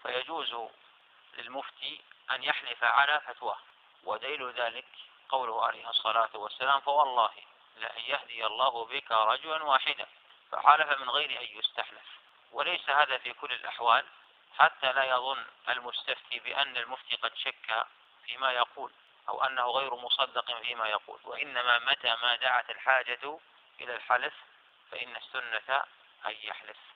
فيجوز للمفتي أن يحلف على فتواه. ودليل ذلك قوله عليه الصلاة والسلام: فوالله لأن يهدي الله بك رجلا واحدا، فحلف من غير أن يستحلف. وليس هذا في كل الأحوال، حتى لا يظن المستفتي بأن المفتي قد شك فيما يقول أو أنه غير مصدق فيما يقول، وإنما متى ما دعت الحاجة إلى الحلف فإن السنة أن يحلف.